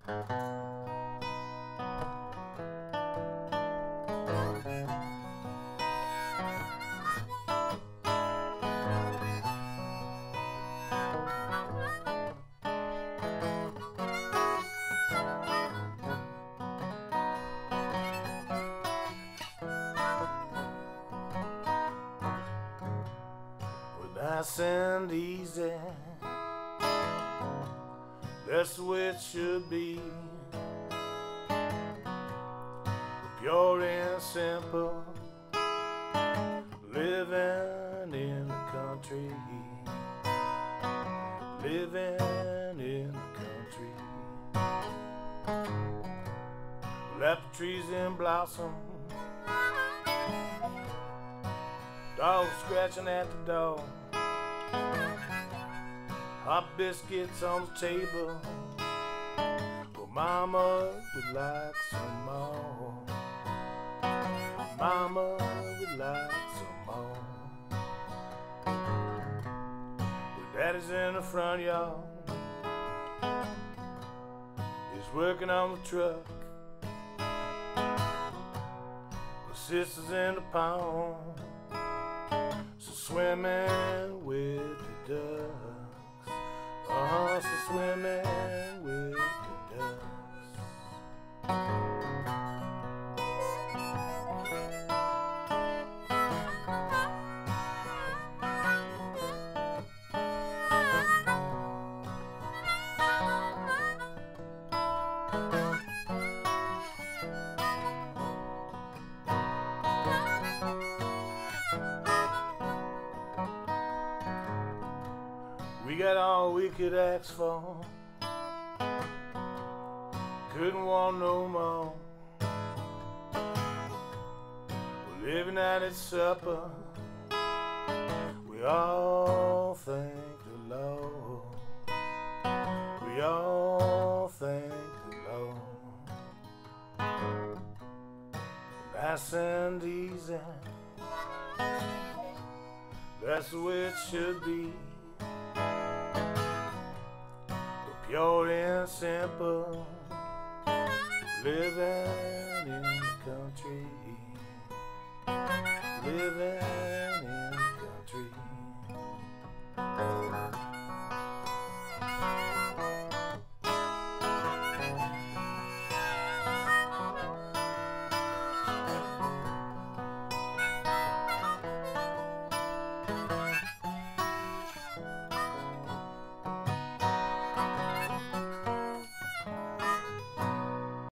Nice and easy, that's the way it should be. Pure and simple, living in the country, living in the country. Apple trees in blossom, dogs scratching at the door, hot biscuits on the table. Well, Mama would like some more. Mama would like some more. Well, Daddy's in the front yard, he's working on the truck. Well, Sister's in the pond, swimming with the ducks. So swimming with the ducks. We got all we could ask for, couldn't want no more. We're living out at supper, we all thank the Lord. We all thank the Lord. Nice and easy, that's the way it should be. Pure and simple, living in the country, living